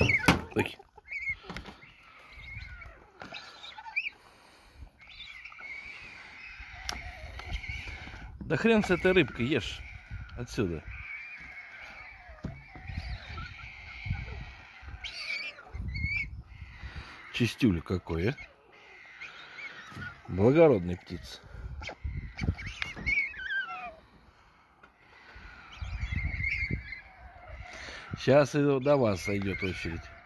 Ой. Да хрен с этой рыбкой, ешь отсюда. Чистюля какой, а? Благородный птица. Сейчас и до вас сойдет очередь.